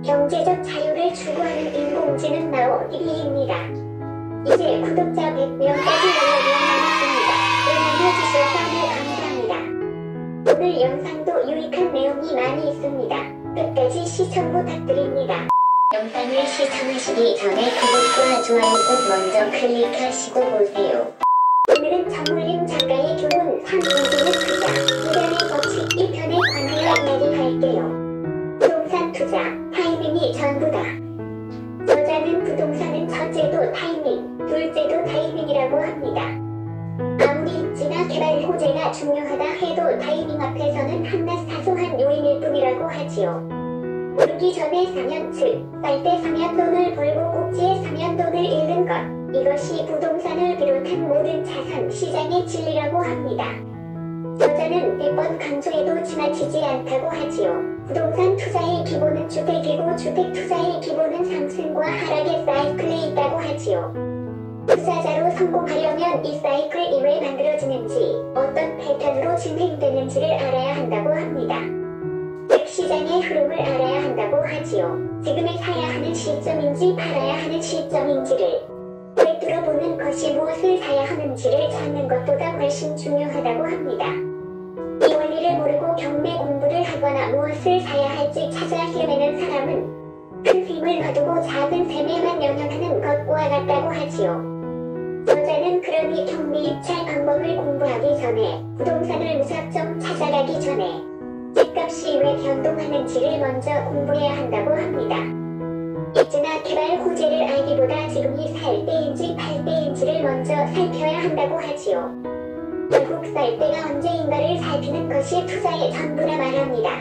경제적 자유를 추구하는 인공지능 나오 TV입니다. 이제 구독자 100명까지 연락이 남았습니다. 응원해주셔서 감사합니다. 오늘 영상도 유익한 내용이 많이 있습니다. 끝까지 시청 부탁드립니다. 영상을 시청하시기 전에 구독과 좋아요 꼭 먼저 클릭하시고 보세요. 오늘은 정울림 작가의 교훈 3인지능 투자, 이변의 법칙 1편에 관하여 이야기할게요. 부동산 투자, 타이밍이 전부다. 저자는 부동산은 첫째도 타이밍, 둘째도 타이밍이라고 합니다. 아무리 입지나 개발 호재가 중요하다 해도 타이밍 앞에서는 한낱 사소한 요인일 뿐이라고 하지요. 오르기 전에 사면 즉, 쌀 때 사면 돈을 벌고 꼭지에 사면 돈을 잃는 것. 이것이 부동산을 비롯한 모든 자산 시장의 진리라고 합니다. 저자는 몇 번 강조해도 지나치지 않다고 하지요. 부동산 투자의 기본은 주택이고 주택 투자의 기본은 상승과 하락의 사이클에 있다고 하지요. 투자자로 성공하려면 이 사이클이 왜 만들어지는지, 어떤 패턴으로 진행되는지를 알아야 한다고 합니다. 즉 시장의 흐름을 알아야 한다고 하지요. 지금에 사야 하는 시점인지 팔아야 하는 시점인지를 꿰뚫어보는 것이 무엇을 사야 하는지를 찾는 것보다 훨씬 중요하다고 합니다. 이 원리를 모르고 경매 공부를 하거나 무엇을 사야 할지 찾아 헤매는 사람은 큰 힘을 거두고 작은 셈에만 영향하는 것과 같다고 하지요. 저자는 그러니 경매 입찰 방법을 공부하기 전에, 부동산을 무작정 찾아가기 전에 집값이 왜 변동하는지를 먼저 공부해야 한다고 합니다. 입지나 개발 호재를 알기보다 지금이 살 때인지 팔 때인지를 먼저 살펴야 한다고 하지요. 결국 살 때가 언제인가를 살피는 것이 투자의 전부라 말합니다.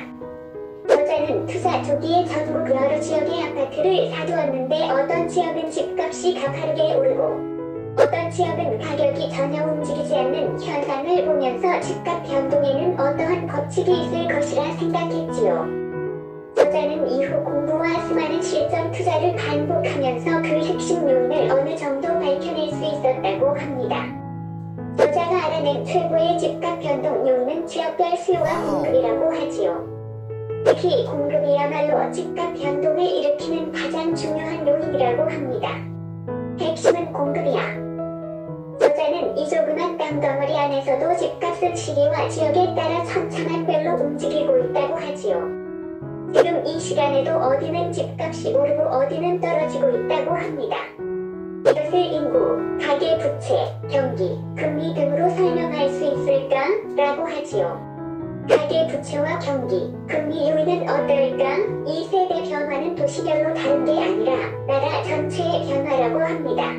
저자는 투자 초기에 전국 여러 지역의 아파트를 사두었는데 어떤 지역은 집값이 가파르게 오르고 어떤 지역은 가격이 전혀 움직이지 않는 현상을 보면서 집값 변동에는 어떠한 법칙이 있을 것이라 생각했지요. 저자는 이후 공부와 수많은 실전 투자를 반복하면서 그 핵심 요인을 어느 정도 밝혀낼 수 있었다고 합니다. 저자가 알아낸 최고의 집값 변동 요인은 지역별 수요와 공급이라고 하지요. 특히 공급이야말로 집값 변동을 일으키는 가장 중요한 요인이라고 합니다. 핵심은 공급이야. 저자는 이 조그만 땅덩어리 안에서도 집값은 시기와 지역에 따라 천차만별로 움직이고 있다고 하지요. 지금 이 시간에도 어디는 집값이 오르고 어디는 떨어지고 있다고 합니다. 이것을 인구, 가계부채, 경기, 금리 등으로 설명할 수 있을까? 라고 하지요. 가계부채와 경기, 금리 요인은 어떨까? 이 세대 변화는 도시별로 다른 게 아니라 나라 전체의 변화라고 합니다.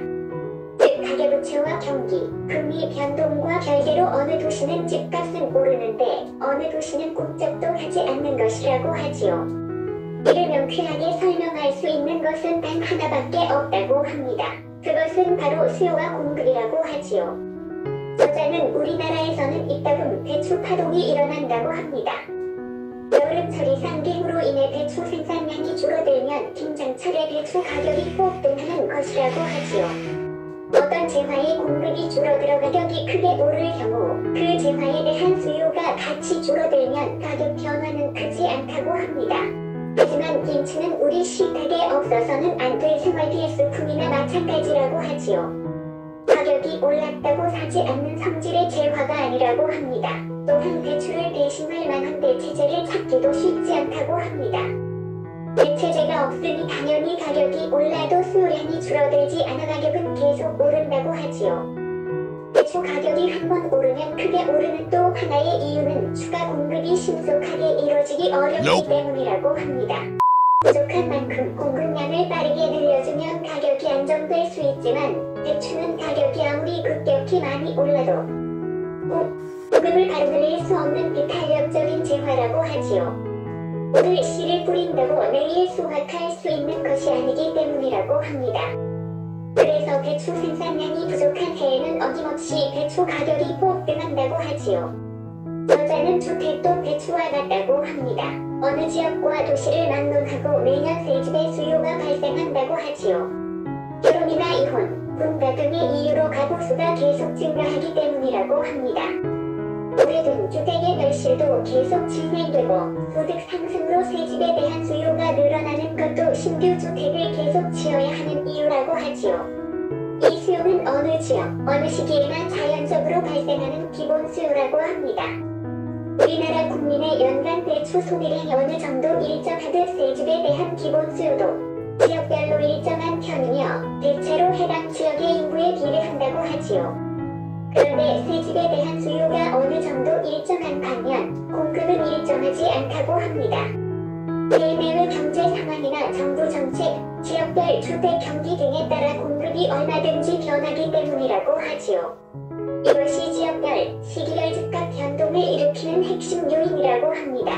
즉 가계부채와 경기, 금리 변동과 별개로 어느 도시는 집값은 오르는데 어느 도시는 꿈쩍도 하지 않는 것이라고 하지요. 이를 명쾌하게 설명할 수 있는 것은 단 하나밖에 없다고 합니다. 그것은 바로 수요와 공급이라고 하지요. 저자는 우리나라에서는 이따금 배추 파동이 일어난다고 합니다. 여름철이 상갱으로 인해 배추 생산량이 줄어들면 김장철에 배추 가격이 폭등하는 것이라고 하지요. 어떤 재화의 공급이 줄어들어 가격이 크게 오를 경우 그 재화에 대한 수요가 같이 줄어들면 가격 변화는 크지 않다고 합니다. 하지만 김치는 우리 식탁에 없어서는 안 될 생활 필수품이나 마찬가지라고 하지요. 가격이 올랐다고 사지 않는 성질의 재화가 아니라고 합니다. 또한 배추를 대신할 만한 대체재를 찾기도 쉽지 않다고 합니다. 대체재가 없으니 당연히 가격이 올라도 수요량이 줄어들지 않아 가격은 계속 오른다고 하지요. 배추 가격이 한번 오르면 크게 오르는 또 하나의 이유는 추가 공급이 신속하게 이뤄지기 어렵기 때문이라고 합니다. 부족한 만큼 공급량을 빠르게 늘려주면 가격이 안정될 수 있지만 배추는 가격이 아무리 급격히 많이 올라도 공급을 바로 늘릴 수 없는 비탄력적인 재화라고 하지요. 오늘 씨를 뿌린다고 내일 수확할 수 있는 것이 아니기 때문이라고 합니다. 그래서 배추 생산량이 부족한 해에는 어김없이 배추 가격이 폭등한다고 하지요. 저자는 주택도 배추와 같다고 합니다. 어느 지역과 도시를 막론하고 매년 새 집의 수요가 발생한다고 하지요. 결혼이나 이혼, 분가 등의 이유로 가구 수가 계속 증가하기 때문이라고 합니다. 오래된 주택의 멸실도 계속 진행되고 소득 상승으로 새 집에 대한 수요가 늘어나는 것도 신규 주택을 계속 지어야 하는 이유라고 하지요. 이 수요는 어느 지역, 어느 시기에나 자연적으로 발생하는 기본 수요라고 합니다. 우리나라 국민의 연간 대출 소비량이 어느 정도 일정하듯 새집에 대한 기본 수요도 지역별로 일정한 편이며 대체로 해당 지역의 인구에 비례한다고 하지요. 그런데 새집에 대한 수요가 어느 정도 일정한 반면 공급은 일정하지 않다고 합니다. 내외 경제 상황이나 정부 정책, 지역별 주택 경기 등에 따라 공급이 얼마든지 변하기 때문이라고 하지요. 이것이 지역별, 시기별 집값 변동을 일으키는 핵심 요인이라고 합니다.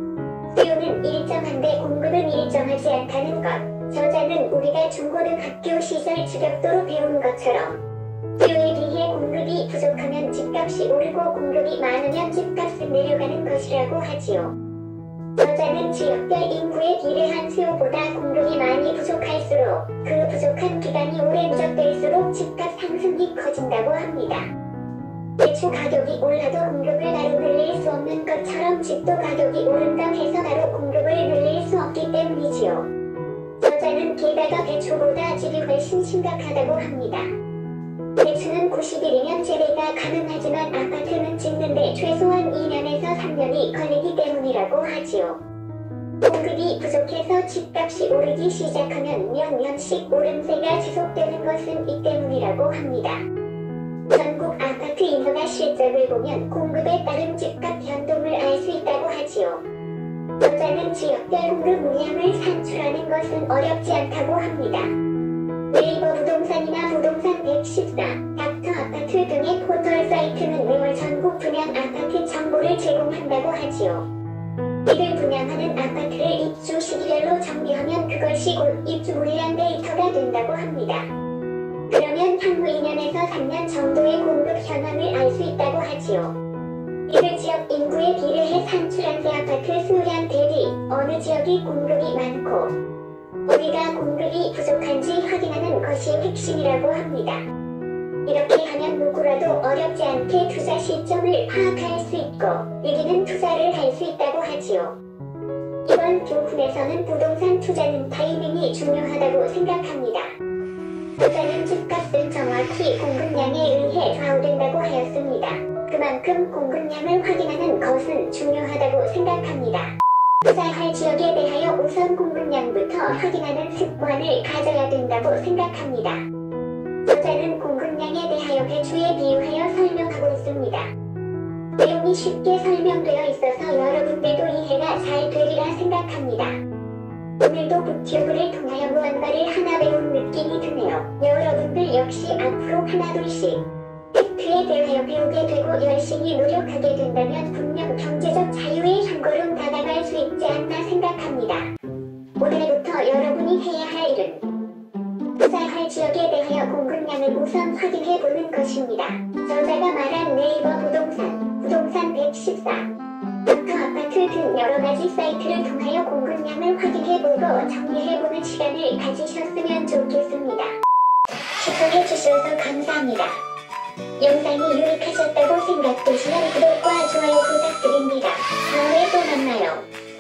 수요는 일정한데 공급은 일정하지 않다는 것. 저자는 우리가 중고등학교 시절 주격도로 배운 것처럼 수요에 비해 공급이 부족하면 집값이 오르고 공급이 많으면 집값은 내려가는 것이라고 하지요. 저자는 지역별 인구에 비례한 수요보다 공급이 많이 부족할수록 그 부족한 기간이 오래 누적될수록 집값 상승이 커진다고 합니다. 대출 가격이 올라도 공급을 바로 늘릴 수 없는 것처럼 집도 가격이 오른다 해서 바로 공급을 늘릴 수 없기 때문이지요. 저자는 게다가 대출보다 집이 훨씬 심각하다고 합니다. 대출은 90일이면 재개가 가능하지만 아파트는 짓는데 최소한 2년에서 3년이 걸리기 때문이라고 하지요. 공급이 부족해서 집값이 오르기 시작하면 몇 년씩 오름세가 지속되는 것은 이 때문이라고 합니다. 전국 아파트 인허가 실적을 보면 공급에 따른 집값 변동을 알 수 있다고 하지요. 저자는 지역별 공급 물량을 산출하는 것은 어렵지 않다고 합니다. 네이버 부동산이나 부동산 114, 닥터 아파트 등의 포털 사이트는 매월 전국 분양 아파트 정보를 제공한다고 하지요. 이를 분양하는 아파트를 입주 시기별로 정리하면 그것이 곧 입주 물량 데이터가 된다고 합니다. 그러면 향후 2년에서 3년 정도의 공급 현황을 알 수 있다고 하지요. 이를 지역 인구에 비례해 산출한 새 아파트 수량 대비 어느 지역이 공급이 많고 어디가 공급이 부족한지 확인하는 것이 핵심이라고 합니다. 이렇게 하면 누구라도 어렵지 않게 투자 시점을 파악할 수 있고 이기는 투자를 할 수 있다고 하지요. 이번 교훈에서는 부동산 투자는 타이밍이 중요하다고 생각합니다. 투자는 집값은 정확히 공급량에 의해 좌우된다고 하였습니다. 그만큼 공급량을 확인하는 것은 중요하다고 생각합니다. 투자할 지역에 대하여 우선 공급량부터 확인하는 습관을 가져야 된다고 생각합니다. 저자는 공급량에 대하여 배추에 비유하여 설명하고 있습니다. 내용이 쉽게 설명되어 있어서 여러분들도 이해가 잘 되리라 생각합니다. 오늘도 북튜브를 통하여 무언가를 하나 배운 느낌이 드네요. 여러분들 역시 앞으로 하나둘씩 팩트에 대하여 배우게 되고 열심히 노력하게 된다면 분명 경제적 자유에 한 걸음 다가갈 수 있지 않나 생각합니다. 오늘부터 여러분이 해야 할 일은 투자할 지역에 대하여 공급량을 우선 확인해보는 것입니다. 저자가 말한 네이버 부동산 114, 닥터 아파트 등 여러가지 사이트를 통하여 공급량을 확인해보고 정리해보는 시간을 가지셨으면 좋겠습니다. 시청해주셔서 감사합니다. 영상이 유익하셨다고 생각되시면 구독과 좋아요 부탁드립니다. 다음에 또 만나요.